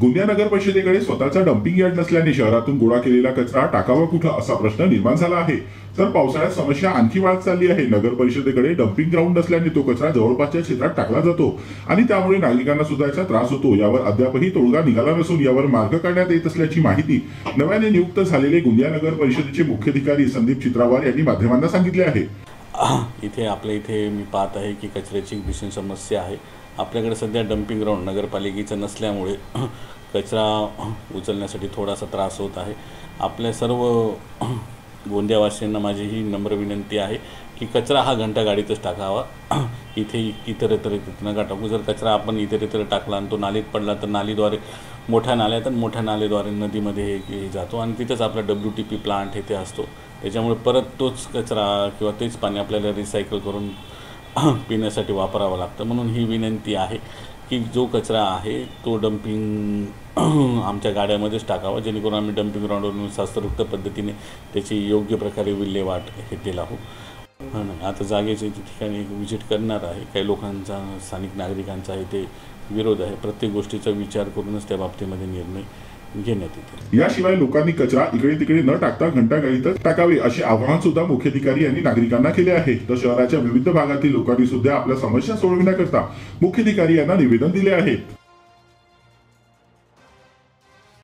गोंदिया नगर परिषदेकडे स्वतःचा dumping yard नसल्याने शहरातून गोळा केलेला कचरा टाकावा कुठं असा प्रश्न निर्माण झाला आहे। तर पावसाळ्यात समस्या आणखी वाढत चालली आहे। नगर परिषदेकडे डम्पिंग ग्राउंड नसल्याने तो कचरा जवळपासच्या क्षेत्रात टाकला जातो आणि त्यामुळे नागरिकांना सुद्धा याचा त्रास होतो। यावर अद्यापही तोडगा निघाला नसून यावर मार्ग काढण्यात येत असल्याची माहिती नव्याने नियुक्त झालेले गोंदिया नगर परिषदेचे मुख्याधिकारी संदीप चित्रावार यांनी माध्यमांना सांगितले आहे। इथे मी पाहत आहे की कचऱ्याची भीषण समस्या आहे। आपल्याकडे सध्या डम्पिंग ग्राउंड नगरपालिकेचं नसल्यामुळे कचरा उचलण्यासाठी थोडासा त्रास होत आहे। आपल्या सर्व गोंदियावासियांना माझी ही नम्र विनंती आहे की कचरा हा घंटा गाडीतच टाकावा। इतरत्र नका टाकू। जर कचरा आपण इतरत्र टाकला आणि तो नालीत पडला तर नालीद्वारे मोठ्या नाल्याद्वारे नदीमध्ये जातो आणि तिथंच आपला WTP प्लांट इथे असतो। त्याच्यामुळे परत तोच कचरा किंवा तेच पाणी आपल्याला रिसायकल करून पिण्यासाठी वापरावं लागतं। म्हणून ही विनंती आहे की जो कचरा आहे तो डम्पिंग आमच्या गाड्यामध्येच टाकावा, जेणेकरून आम्ही डम्पिंग ग्राउंडवरून शास्त्रोक्त पद्धतीने त्याची योग्य प्रकारे विल्हेवाट हे लावू। आता जागेच्या ठिकाणी विजिट करणार आहे। काही लोकांचा, स्थानिक नागरिकांचा इथे विरोध आहे। प्रत्येक गोष्टीचा विचार करूनच त्या बाबतीमध्ये निर्णय घेण्यात येतील। याशिवाय लोकांनी कचरा इकडे तिकडे न टाकता घंटा गाडीतच टाकावे असे आवाहन सुद्धा मुख्याधिकारी यांनी नागरिकांना केले आहे। तर शहराच्या विविध भागातील लोकांनी सुद्धा आपल्या समस्या सोडविण्याकरता मुख्याधिकारी यांना निवेदन दिले आहे।